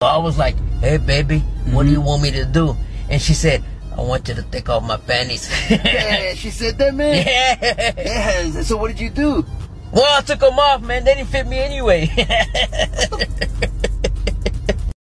So I was like, hey, baby, what do you want me to do? And she said, I want you to take off my panties. Yeah, she said that, man? Yeah. Yeah. So what did you do? Well, I took them off, man. They didn't fit me anyway. What the